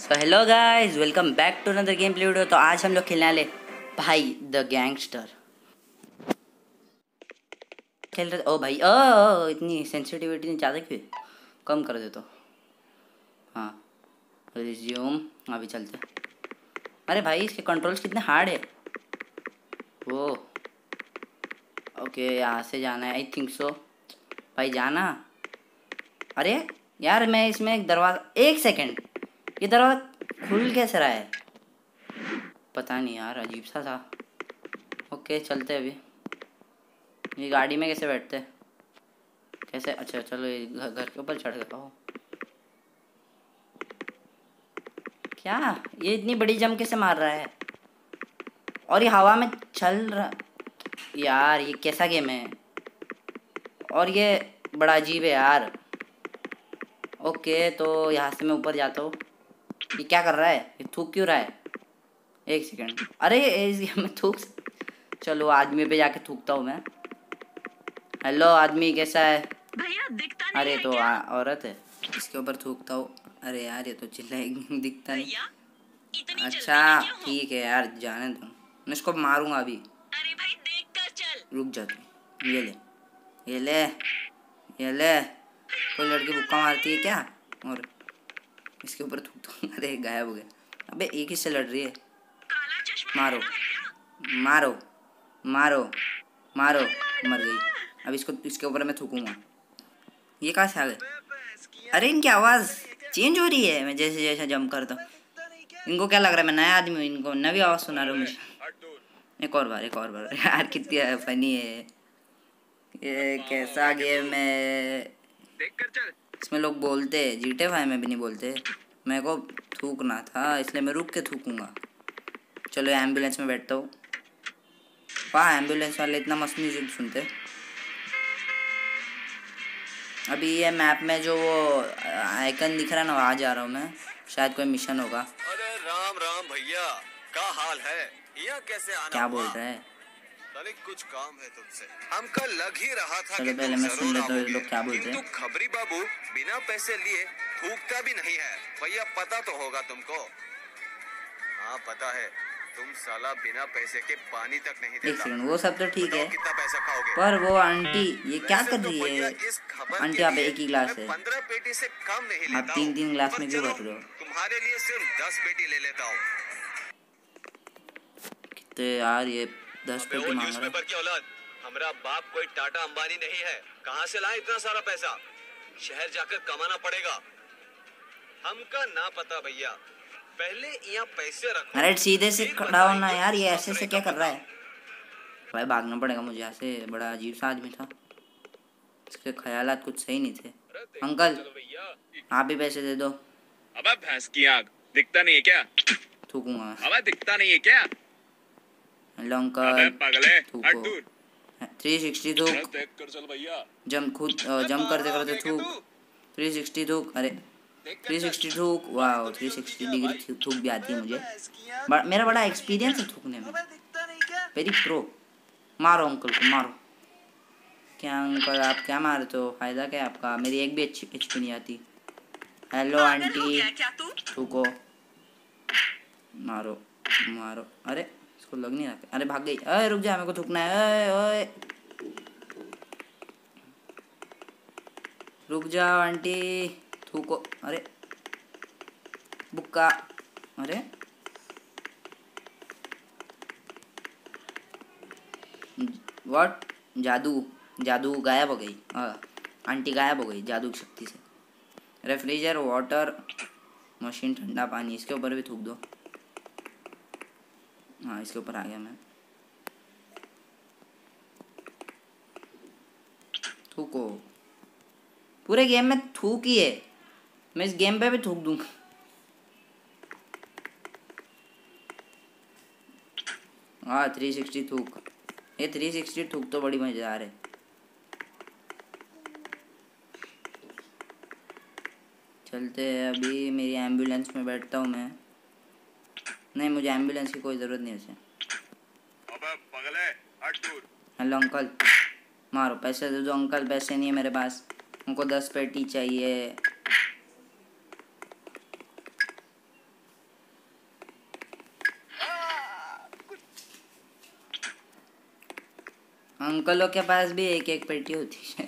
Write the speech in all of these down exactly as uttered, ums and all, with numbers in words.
तो hello guys, welcome back to another game play video. तो आज हम लोग खेलने वाले भाई द गैंगस्टर खेल रहे। ओ भाई ओ, ओ इतनी सेंसिटिविटी ज़्यादा क्यों, कम कर दे तो। हाँ रिज्यूम, अभी चलते। अरे भाई इसके कंट्रोल्स कितने हार्ड है। वो ओके, यहाँ से जाना है आई थिंक सो। भाई जाना। अरे यार मैं इसमें एक दरवाज़ा, एक सेकेंड, ये दरवाज़ा खुल कैसे रहा है पता नहीं यार, अजीब सा था। ओके चलते अभी। ये गाड़ी में कैसे बैठते कैसे? अच्छा चलो, ये घर के ऊपर चढ़ गया हो क्या? ये इतनी बड़ी जंप कैसे मार रहा है और ये हवा में चल रहा। यार ये कैसा गेम है, और ये बड़ा अजीब है यार। ओके तो यहाँ से मैं ऊपर जाता हूँ। ये क्या कर रहा है? ये थूक क्यों रहा है? एक सेकंड, अरे इस गेम में थूक। चलो आदमी पे जाके थूकता हूँ मैं। हेलो आदमी, कैसा है? भैया दिखता नहीं अरे है तो क्या? औरत है, इसके ऊपर थूकता हूँ। अरे यार ये तो चिल्लाएगी, दिखता नहीं। इतनी अच्छा जल्दी में क्यों हो? ठीक है यार, जाने दो, मैं इसको मारूंगा अभी। अरे भाई देख कर चल। रुक जा तू। ये ले, ये ले, ये ले। कोई लड़की बुक्का मारती है क्या? और इसके ऊपर थूक दो। अरे गायब हो गया। अबे एक ही से लड़ रही है। काला चश्मा मारो पहना है क्या? मारो मारो मारो। मर गई। अब इसको, इसके ऊपर मैं थूकूंगा। ये कहाँ से आ गए? अरे इनकी आवाज़ चेंज हो रही है मैं जैसे जैसे जंप करता हूँ। इनको क्या लग रहा है मैं नया आदमी हूँ? इनको नवी आवाज़ सुना रहा हूँ मुझे। एक और बार, एक और बार। यार कितनी फनी है ये, कैसा गेम है। इसमें लोग बोलते हैं, जीटे भाई में भी नहीं बोलते। मेरे को थूकना था इसलिए मैं रुक के थूकूंगा। चलो एम्बुलेंस में बैठता हूँ। वाह, एम्बुलेंस वाले इतना मस्त म्यूजिक सुनते। अभी ये मैप में जो वो आइकन दिख रहा है ना, वहाँ जा रहा हूँ मैं। शायद कोई मिशन होगा। अरे राम राम भैया, क्या हाल है? यहाँ कैसे आना क्या हुआ? बोल रहा है? अरे कुछ काम है तुमसे, हमका लग ही रहा था चलो कि पहले तुम मैं सुन जरूर लेता हूँ ये आओगे। लोग क्या बोलते किंतु हैं। खबरी बाबू बिना पैसे लिए थूकता भी नहीं है भैया, पता तो होगा तुमको। हाँ पता है, तुम साला बिना पैसे के पानी तक नहीं एक देता। सेकंड, वो सब तो ठीक है, कितना पैसा खाओगे? पर वो आंटी ये क्या वैसे कर तो रही भैया है? इस खबर आंटी के आप लिए एक ही गिलास मैं है, पंद्रह पेटी से कम नहीं आप लेता तीन हूँ। तीन गिलास पर में क्यों चलो, भर रहे हो? तुम्हारे लिए सिर्फ दस पेटी ले लेता हूँ। कितने यार, ये दस अबे पेटी वो मांग रहा है। न्यूज़पेपर की औलाद, हमारा बाप कोई टाटा अंबानी नहीं है, कहाँ से लाए इतना सारा पैसा? शहर जाकर कमाना पड़ेगा। हमका ना पता भैया, पहले यहाँ पैसे रखो। अरे सीधे से फिर खड़ा होना बताएंगे यार, ये ऐसे ससुरे से का क्या कर रहा पता। है? भाई भागना पड़ेगा मुझे यहाँ से, बड़ा अजीब सा आदमी था, इसके ख्यालात कुछ सही नहीं थे। अंकल आप भी पैसे दे दो। अबे भैंस की आग, दिखता नहीं है क्या? थूकूंगा। अबे दिखता नहीं है क्या? हेलो अबे अंकल, पगले, हट थूको। दूर। थ्री सिक्सटी अरे थूक। देख कर चल भैया। जंप खुद जंप करते करते थूक। थ्री सिक्सटी थूक। अरे थ्री सिक्सटी थूक। वाह, थ्री सिक्सटी डिग्री थूक भी आती है मुझे। बड़ा, मेरा बड़ा एक्सपीरियंस है थूकने में, वेरी प्रो। मारो अंकल को, मारो। क्या अंकल आप क्या मारते हो? फायदा क्या है आपका? मेरी एक भी अच्छी एच पी नहीं आती। हेलो आंटी, थूको, मारो मारो। अरे इसको लग नहीं रहा। अरे भाग गई। अरे रुक जा, मेरे को थूकना है। ओए ओए रुक जाओ आंटी, थूको। अरे बुक्का। अरे व्हाट? जादू, जादू गायब हो गई। हाँ आंटी गायब हो गई जादू की शक्ति से। रेफ्रिजरेटर, वाटर, मशीन, ठंडा पानी, इसके ऊपर भी थूक दो। हाँ इसके ऊपर आ गया मैं। थूको। पूरे गेम में थूक ही है, मैं इस गेम पे भी थूक दूंगा। हाँ थ्री सिक्सटी थूक। ये थ्री सिक्सटी थूक तो बड़ी मज़ेदार है। चलते हैं अभी, मेरी एम्बुलेंस में बैठता हूँ मैं। नहीं मुझे एम्बुलेंस की कोई ज़रूरत नहीं है उसे। अबे पगले, हट दूर। हेलो अंकल, मारो। पैसे दे दो अंकल, पैसे नहीं है मेरे पास। हमको दस पेटी चाहिए। अंकलों के पास भी एक एक पेटी होती है।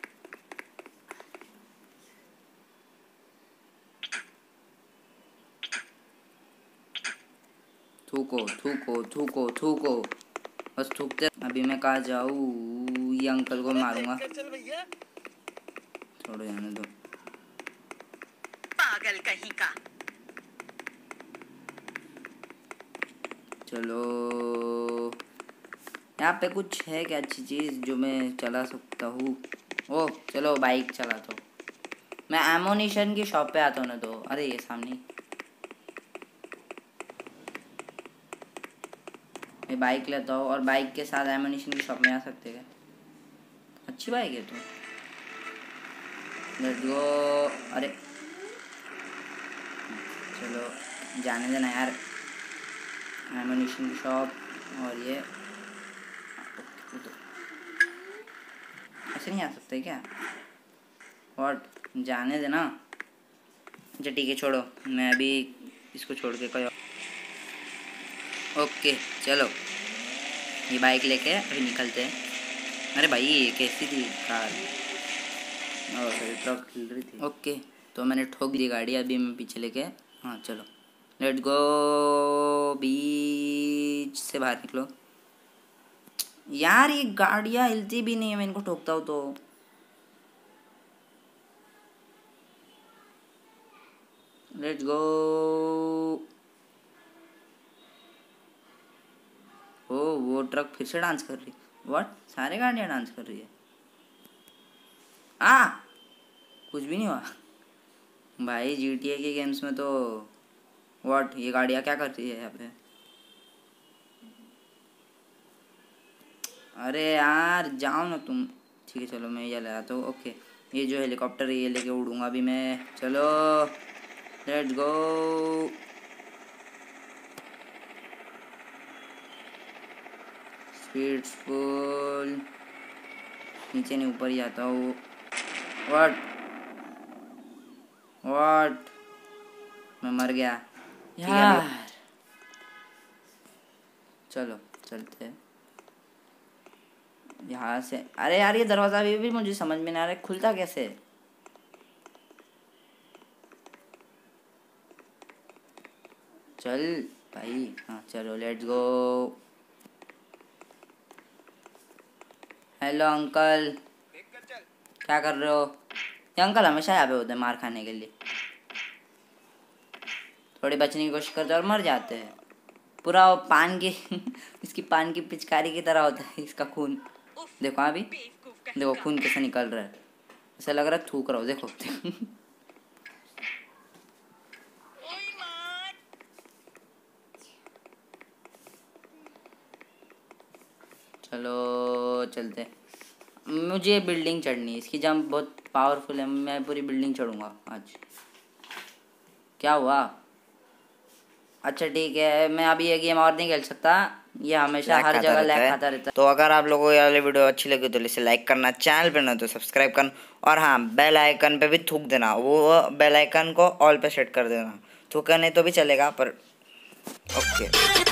थूको थूको थूको थूको, बस थूकते। अभी मैं कहाँ जाऊँ? ये अंकल को मारूंगा। छोड़ो, जाने दो। पागल कहीं का। चलो, यहाँ पे कुछ है क्या अच्छी चीज़ जो मैं चला सकता हूँ? ओह चलो, बाइक चलाता हूँ मैं। एमोनिशन की शॉप पे आता हूँ ना। तो अरे ये सामने मैं बाइक लेता हूँ और बाइक के साथ एमोनिशन की शॉप में आ सकते हैं। अच्छी बाइक है तो लेट्स गो। अरे चलो जाने देना यार। एमोनिशन की शॉप और ये ऐसे नहीं आ सकते क्या? व्हाट, जाने देना। अच्छा ठीक है, छोड़ो, मैं अभी इसको छोड़ के कोई। ओके चलो, ये बाइक लेके अभी निकलते हैं। अरे भाई ये कैसी थी कार? ओह सॉरी, ट्रक हिल रही थी। ओके तो मैंने ठोक दी गाड़ी, अभी मैं पीछे लेके। हाँ चलो लेट्स गो। बीच से बाहर निकलो। यार ये गाड़ियाँ हिलती भी नहीं है, मैं इनको ठोकता हूँ तो। Let's go. ओ वो ट्रक फिर से डांस कर रही। व्हाट, सारे गाड़ियाँ डांस कर रही है। आ कुछ भी नहीं हुआ भाई। जीटीए के गेम्स में तो व्हाट, ये गाड़ियाँ क्या कर रही है यहाँ पे? अरे यार जाओ ना तुम। ठीक है चलो, मैं ये ले आता हूँ। ओके ये जो हेलीकॉप्टर है ये लेके उड़ूंगा अभी मैं। चलो लेट्स गो। स्पीड फुल, नीचे नहीं ऊपर ही आता हूँ। व्हाट व्हाट, मैं मर गया यार। चलो चलते हैं यहाँ से। अरे यार ये दरवाज़ा अभी भी मुझे समझ में नहीं आ रहा है, खुलता कैसे? चल भाई, हाँ चलो लेट्स गो। हेलो अंकल, क्या कर रहे हो? ये अंकल हमेशा यहाँ पे होते हैं मार खाने के लिए। थोड़ी बचने की कोशिश करते हैं और मर जाते हैं। पूरा वो पान की इसकी पान की पिचकारी की तरह होता है इसका खून। देखो अभी, देखो खून कैसे निकल रहा है। ऐसा लग रहा है थूक रहा हो, देखो चलो चलते। मुझे बिल्डिंग चढ़नी है, इसकी जंप बहुत पावरफुल है। मैं पूरी बिल्डिंग चढ़ूँगा आज। क्या हुआ? अच्छा ठीक है, मैं अभी ये गेम और नहीं खेल सकता, ये हमेशा हर जगह लैग खाता रहता है। तो अगर आप लोगों को ये वाली वीडियो अच्छी लगी तो इसे लाइक करना, चैनल पे ना तो सब्सक्राइब करना, और हाँ बेल आइकन पे भी थूक देना। वो बेल आइकन को ऑल पे सेट कर देना। थूका नहीं तो भी चलेगा पर। ओके।